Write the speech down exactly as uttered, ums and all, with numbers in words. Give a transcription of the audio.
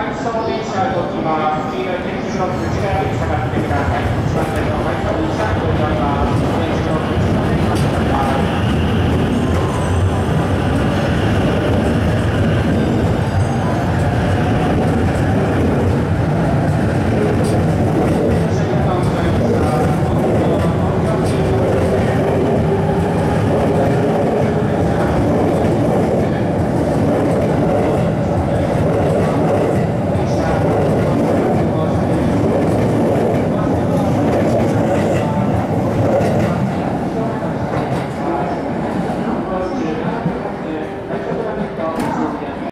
回送電車動きます。黄色い点字ブロック内側に下がって